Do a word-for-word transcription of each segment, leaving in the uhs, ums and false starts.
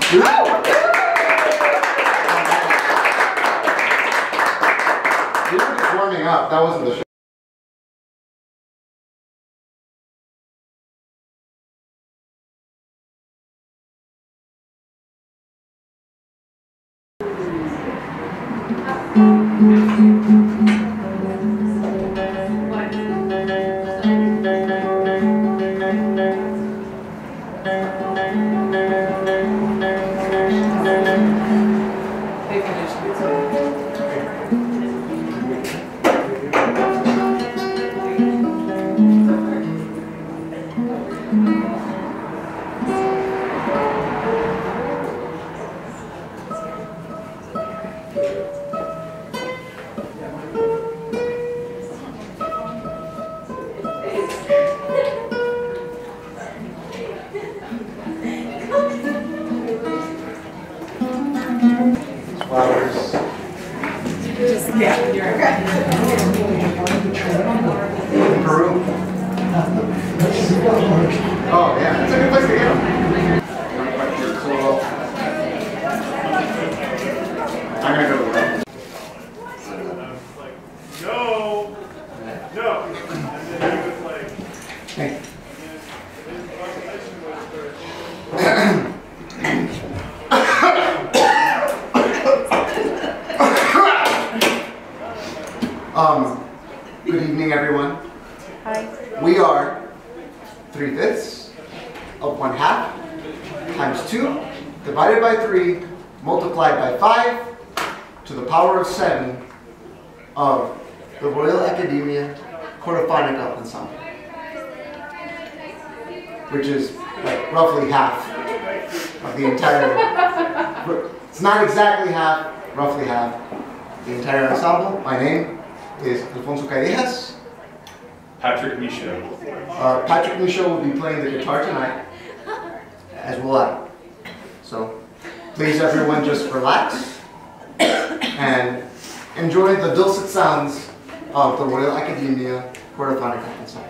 We were just warming up. That wasn't the show. Flowers. Just, yeah, you're okay. Peru. Oh, yeah, that's a good place to get them. I'm gonna go to the left. No, no. And then he was like, Hey. Um, good evening, everyone. Hi. We are three fifths of one half times two divided by three multiplied by five to the power of seven of the Royal Academia Chorofónica Ensemble, which is like roughly half of the entire. It's not exactly half, roughly half the entire ensemble. My name is Alfonso Callejas. Patrick Michaud. Uh, Patrick Michaud will be playing the guitar tonight, as will I. So please everyone just relax and enjoy the dulcet sounds of the Royal Academia Chorofónica Ensemble.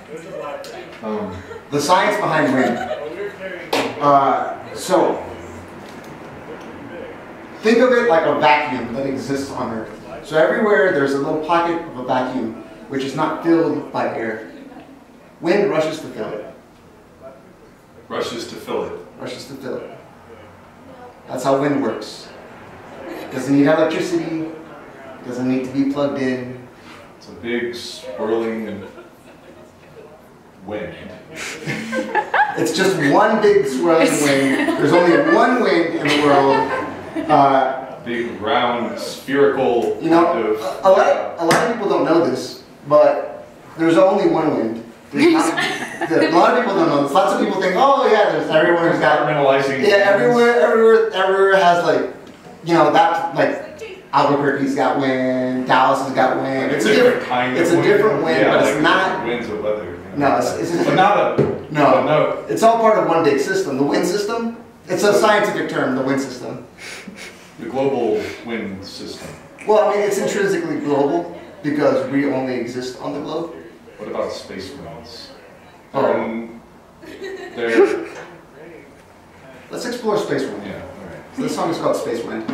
Um, The science behind wind. Uh, so, think of it like a vacuum that exists on Earth. So everywhere there's a little pocket of a vacuum which is not filled by air. Wind rushes to fill it. rushes to fill it. Rushes to fill it. That's how wind works. Doesn't need electricity. Doesn't need to be plugged in. It's a big swirling wind. It's just one big swirling wind. There's only one wind in the world. Uh, Big round spherical. you know, kind of, a lot of, a lot of people don't know this, but there's only one wind. There's not, a lot of people don't know this. Lots of people think, oh yeah, there's everywhere's got. Compartmentalizing. Yeah, everywhere, everywhere, everywhere has like, you know, that like Albuquerque's got wind, Dallas has got wind. It's a different kind It's of a different wind, yeah, but like it's not. winds of weather. No, it's, it's But not a no. no. It's all part of one big system. The wind system. It's a scientific term, the wind system. The global wind system. Well, I mean, it's intrinsically global because we only exist on the globe. What about space winds? Oh. Um, they're Let's explore space wind. yeah. All right. So this song is called Space Wind.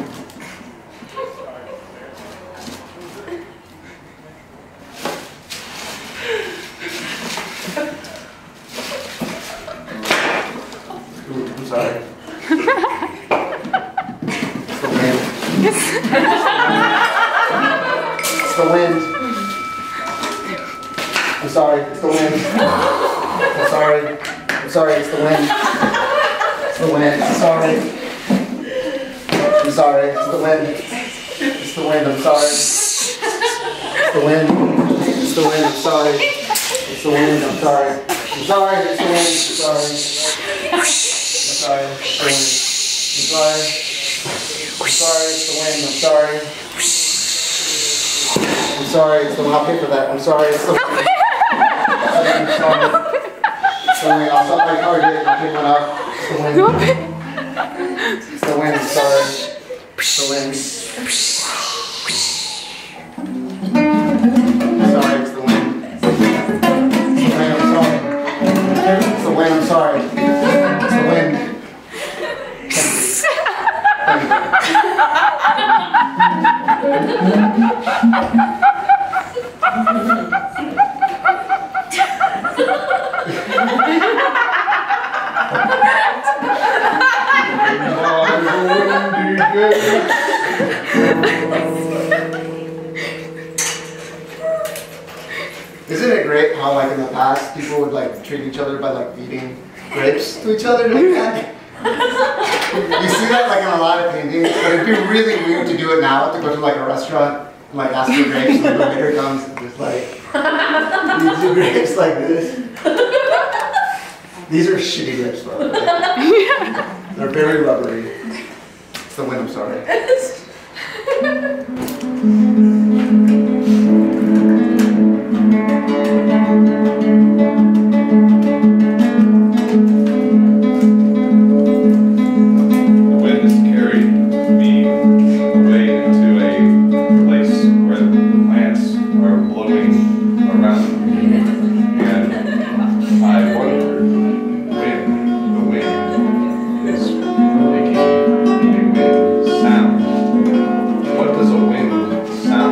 Ooh, I'm sorry. It's the wind. It's the wind. I'm sorry, it's the wind. I'm sorry. I'm sorry, it's the wind. It's the wind. I'm sorry. I'm sorry, it's the wind. It's the wind, I'm sorry. It's the wind. It's the wind, I'm sorry. It's the wind, I'm sorry. I'm sorry, it's the wind, I'm sorry. I'm sorry, it's the wind. I'm sorry. I'm sorry, it's the wind, I'm sorry. I'm sorry, it's the wind, I'll pay for that. I'm sorry, it's the wind. I'm sorry. It's the wind, I'll stop my Target, I'll pick one up. It's the wind. It's the wind, I'm sorry. It's the wind. Sorry, it's the wind. It's the wind, I'm sorry. It's the wind, I'm sorry. It's the wind. Thank you. Thank Isn't it great how, like, in the past, people would, like, treat each other by, like, feeding grapes to each other like that? You see that, like, in a lot of paintings, but it'd be really weird to do it now, to go to, like, a restaurant and, like, ask for grapes, and the waiter comes and just, like, feeds you grapes like this. These are shitty grapes, by the way. They're very rubbery. It's the wind, I'm sorry. Sound. What does a wind sound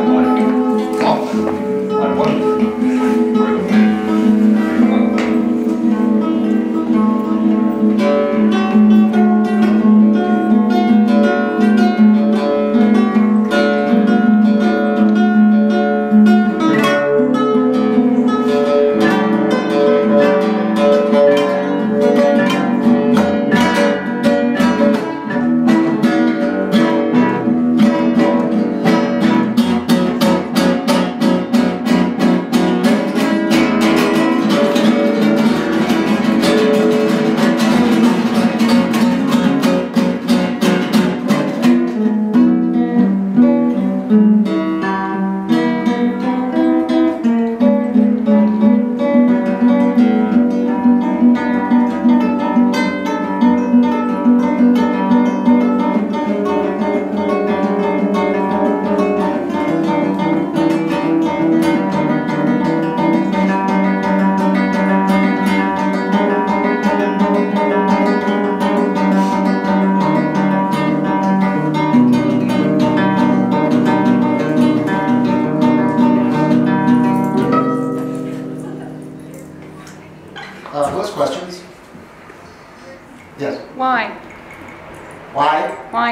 Uh, who has questions? Yes. Why? Why? Why?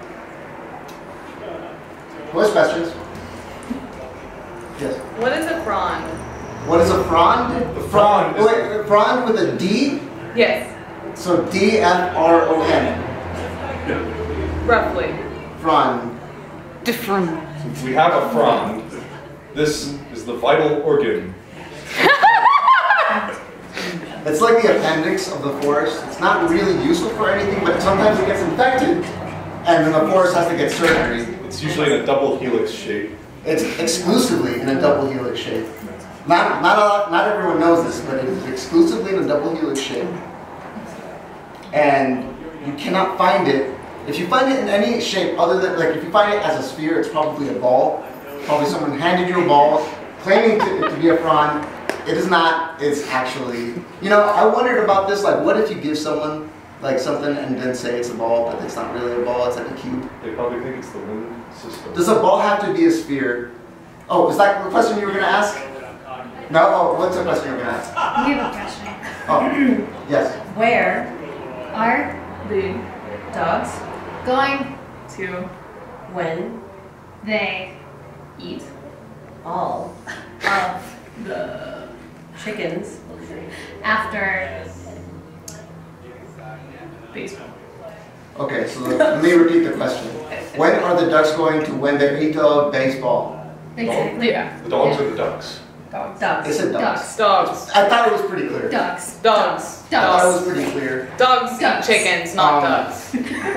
Who has questions? Yes. What is a frond? What is a frond? A frond is- Wait, frond with a D? Yes, So D F R O N. roughly. Frond. Different. We have a frond. This is the vital organ. It's like the appendix of the forest. It's not really useful for anything, but sometimes it gets infected, and then the forest has to get surgery. It's usually in a double helix shape. It's exclusively in a double helix shape. Not, not, a lot, not everyone knows this, but it is exclusively in a double helix shape. And you cannot find it. If you find it in any shape other than, like if you find it as a sphere, it's probably a ball. Probably someone handed you a ball, claiming to, to be a frond. It is not, it's actually, you know, I wondered about this, like what if you give someone like something and then say it's a ball, but it's not really a ball, it's like a cube. They probably think it's the wind system. Does a ball have to be a sphere? Oh, is that the question you were going to ask? No? Oh, what's the question you were going to ask? We have a question. Oh, yes. Where are The dogs going to when they eat all of the chickens after baseball? Okay, so let me repeat the question. When are the ducks going to when they eat a baseball? Exactly. Yeah. The dogs or the ducks? Dogs. They Dogs. said ducks. Dogs. I thought it was pretty clear. Dogs. Dogs. I thought it was Dogs. pretty clear. Dogs eat Ducks. chickens, not Um, ducks.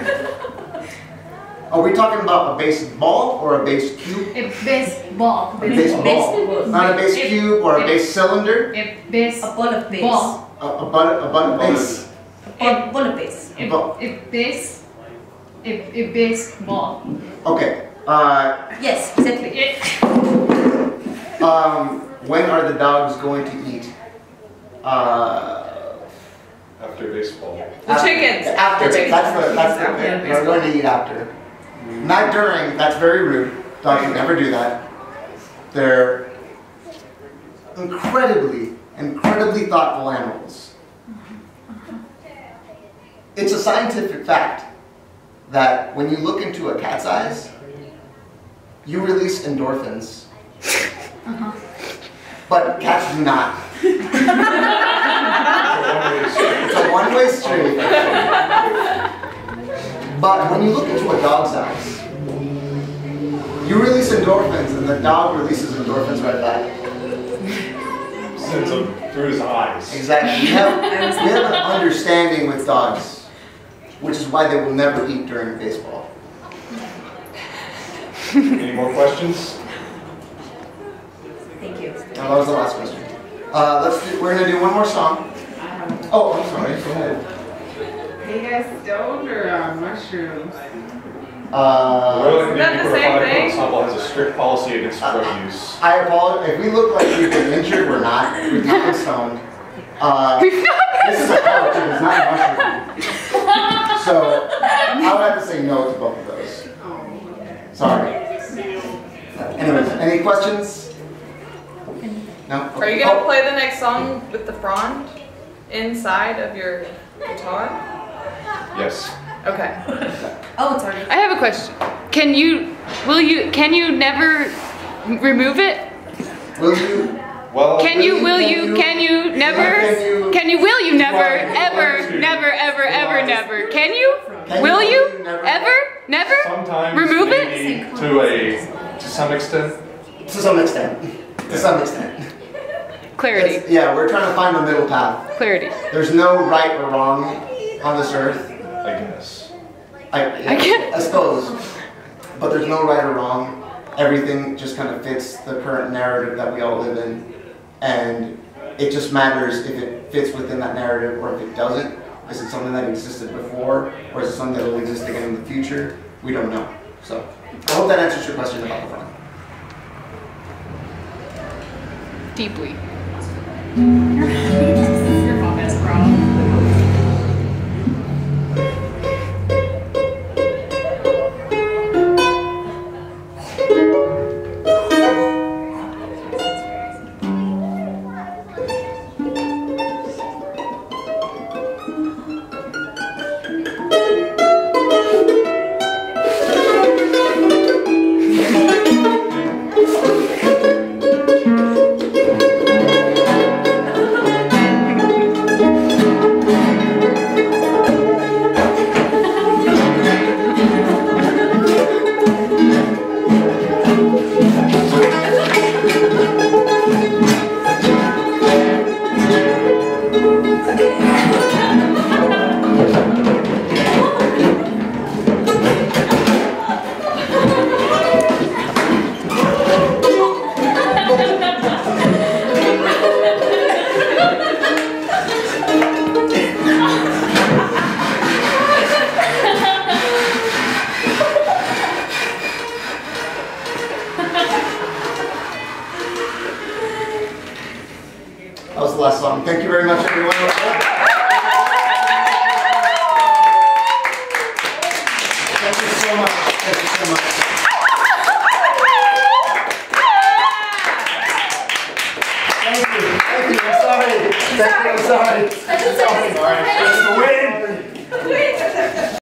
Are we talking about a baseball or a base cube? A baseball. A baseball. Baseball. Not a base cube or a base cylinder? A A baseball. ball of base. Ball. A, a bun, a bun base? A ball, ball of base. A, Ball. a base. A, a baseball. Okay. Uh, Yes, exactly. It, um, when are the dogs going to eat? Uh, After baseball. The chickens. After. That's the, that's the, After they're baseball. going to eat after. Not during, that's very rude. Dogs would never do that. They're incredibly, incredibly thoughtful animals. It's a scientific fact that when you look into a cat's eyes, you release endorphins. But cats do not. It's a one-way street. But when you look into a dog's eyes, you release endorphins and the dog releases endorphins right back. Sends them through his eyes. Exactly. We have, we have an understanding with dogs, which is why they will never eat during baseball. Any more questions? Thank you. No, that was the last question. Uh, let's do, we're gonna do one more song. Oh, I'm sorry. Go ahead. Are you guys stoned or uh, mushrooms? The Uh, Royal Isn't that Canadian the same Aquatic thing? Ensemble has a strict policy against drug use. I apologize. If we look like we've been injured, we're not. We've not been stoned. Uh, this is a couch, it is not a mushroom. So I would have to say no to both of those. Sorry. Anyways, any questions? No? Are you gonna Oh, play the next song with the frond inside of your guitar? Yes. Okay. Oh, it's already. I have a question. Can you, will you, can you never remove it? Will you? Well, Can you, will Can you, you- can you never, Can you- can you, will you never, Why? ever, Why? never, ever, ever, Why? never? Can you? Can Will you- you? never- Ever? Never? sometimes Remove it? maybe to a to some extent. To some extent. To some extent. Clarity, It's- yeah, we're trying to find the middle path. clarity. There's no right or wrong on this earth. I guess. I, I can't- I suppose. But there's no right or wrong. Everything just kind of fits the current narrative that we all live in. And it just matters if it fits within that narrative or if it doesn't. Is it something that existed before or is it something that will exist again in the future? We don't know. So I hope that answers your question about the front. Deeply. Your mom has problems. That was the last song. Thank you very much, everyone. Thank you so much. Thank you so much. Thank you. Thank you. I'm sorry. Thank you. I'm sorry. I just said it's Sorry. okay. It's the win.